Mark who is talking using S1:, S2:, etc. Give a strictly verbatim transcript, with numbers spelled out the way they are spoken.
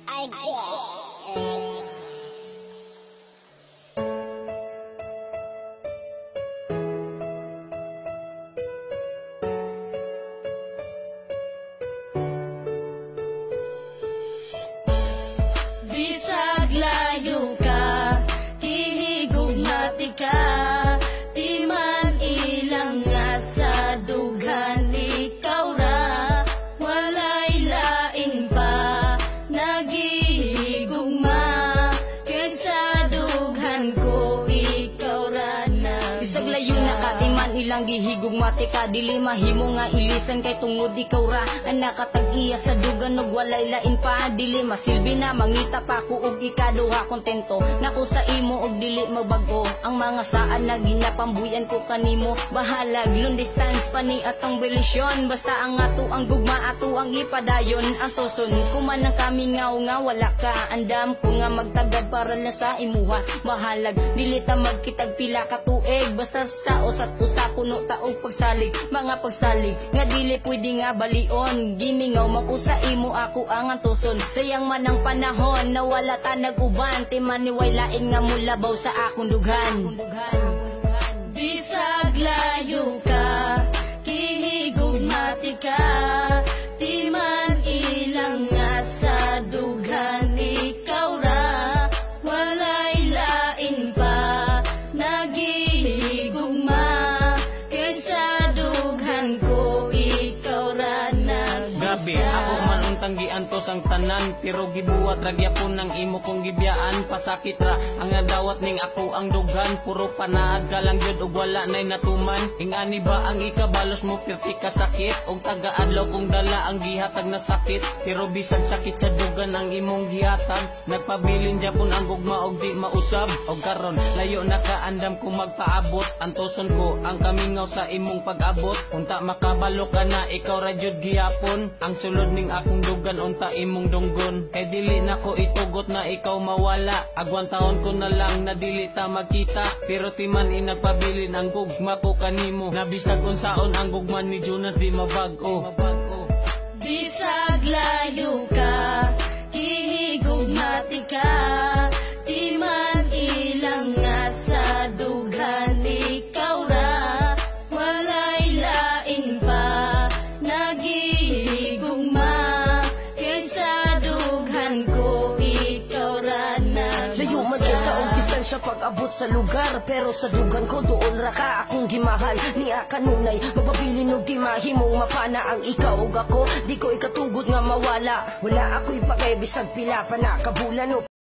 S1: R J.
S2: Bisag layo ka, hihigugmati ka, di man ilang nga sa dughan ikaw ra, walay lain pa, nagihigugma, kaysa dughan ko ikaw ra na.
S3: Bisag layo na ka, di man ilang gihigugmati ka, dili mahimo nga ilisan kay tungod ikaw ra, ang nakatag-iya sa dugan ug walay lain pa, dili masilbi na mangita pa ko og ikaduha kontento nako sa imo og dili magbago ang mga saan na ginapambuyan ko kanimo, bahalag long distance pa ni atong relasyon, basta ang ato ang gugma ato ang ipadayon, ang tuson kuman ang kami ngaw nga wala ka, andam ko nga magtagad para na sa imuha, bahalag dili ta magkitag pila ka tuig, basta sa usat usa puno ta og pagsalig, mga pagsalig nga dili pwede nga balion, gimingaw makusa imo ako ang antuson, sayang man ang panahon na wala ta nag-uban, ti maniway lain nga mulabaw sa akong dughan.
S2: Bisag layo ka, hihigugmati ka, di man ilang nga sa dughan ikaw ra, walay lain pa, nagihigugma, kaysa dughan ko ikaw ra nagbasa.
S4: Grabe, ako man ang tanggian to sang tanan, pero gibuhat ra gyapon ang imo kong gibiyaan, pasakit ra ang adawat ning ako ang dugan, puro panaad ka lang jud ug wala nay natuman, ingani ba ang ikabalos mo pirti ka sakit, og taga-adlaw kong dala ang gihatag na sakit, pero bisag sakit sa dugan ang imong gihatag, nagpabilin japon ang gugma og di mausab, og karon layo na ka andam ko magpaabot, antoson ko ang kamingaw sa imong pag-abot, unta makabalo ka na ikaw ra jud gihapon, ang sulod ning akong dugan unta imong dunggon, kay dili na ko itugot na ikaw mawala, agwan taon ko na lang na dili ta magkita, pero timan inagpabilin ang gugma ko kanimo, na bisag unsaon ang gugma ni Jonas di mabag-o.
S2: Bisag layo ka, hihigugmati ka, di man ilang nga sa dughan ikaw ra, walay lain pa, nagihigugma, kaysa dughan ko ikaw ra nagbasa.
S3: Layo man jud ka og distansya pag-abot sa lugar, pero sa dugan ko doon ra ka akong gimahal, niya kanunay mapabilin og di mahimong mapana ang ikaw ug ako, di ko ikatugod nga mawala, wala ako'y pakay bisag pila pa na kabulan o